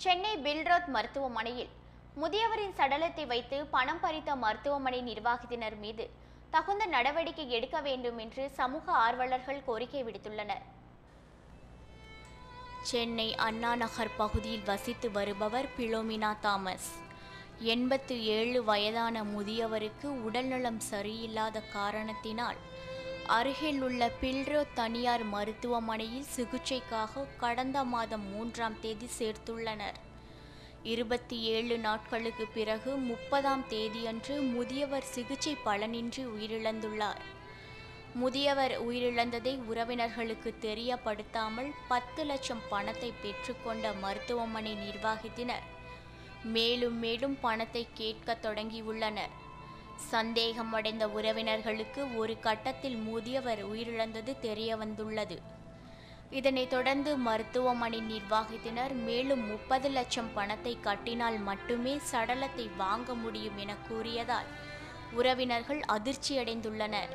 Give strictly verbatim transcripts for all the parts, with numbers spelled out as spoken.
Chennai Billroth மருத்துவமனையில் முதியவரின் சடலத்தை வைத்து பணம் பறித்த மருத்துவமனை நிர்வாகத்தினர் மீது தகுந்த நடவடிக்கை எடுக்க வேண்டும் என்று சமூக ஆர்வலர்கள் கோரிக்கை விடுத்துள்ளனர். சென்னை அண்ணா நகர் பகுதியில் வசித்து வருபவர் பிலோமினா தாமஸ். எண்பத்து ஏழு வயதான முதியவருக்கு உடல்நலம் சரியில்லாத காரணத்தினால் அருகில் உள்ள பில்ரோத் தனியார் மருத்துவமனையில் சிகிச்சைக்காக கடந்த மாதம் மூன்றாம் தேதி சேர்த்துள்ளனர். இருபத்தி ஏழு நாட்களுக்கு பிறகு முப்பதாம் தேதியன்று முதியவர் சிகிச்சை பலனின்றி உயிரிழந்துள்ளார். முதியவர் உயிரிழந்ததை உறவினர்களுக்கு தெரியப்படுத்தாமல் பத்து லட்சம் பணத்தை பெற்றுக்கொண்ட மருத்துவமனை நிர்வாகத்தினர் மேலும் மேலும் பணத்தை கேட்க தொடங்கியுள்ளனர். சந்தேகமடைந்த உறவினர்களுக்கு ஒரு கட்டத்தில் முதியவர் உயிரிழந்தது தெரிய வந்துள்ளது. இதனைத் தொடர்ந்து மருத்துவமனை நிர்வாகத்தினர் மேலும் முப்பது லட்சம் பணத்தை கட்டினால் மட்டுமே சடலத்தை வாங்க முடியும் என கூறியதால் உறவினர்கள் அதிர்ச்சியடைந்துள்ளனர்.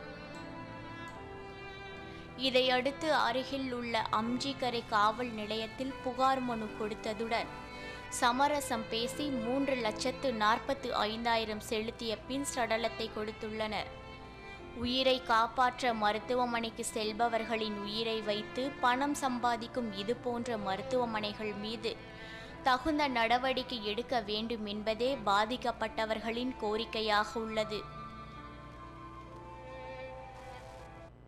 இதையடுத்து அருகில் உள்ள அம்ஜிகரை காவல் நிலையத்தில் புகார் மனு கொடுத்ததுடன் சமரசம் பேசி மூன்று லட்சத்து நாற்பத்து ஐந்தாயிரம் செலுத்திய பின் சடலத்தை கொடுத்துள்ளனர். உயிரை காப்பாற்ற மருத்துவமனைக்கு செல்பவர்களின் உயிரை வைத்து பணம் சம்பாதிக்கும் இதுபோன்ற மருத்துவமனைகள் மீது தகுந்த நடவடிக்கை எடுக்க வேண்டும் என்பதே பாதிக்கப்பட்டவர்களின் கோரிக்கையாக உள்ளது.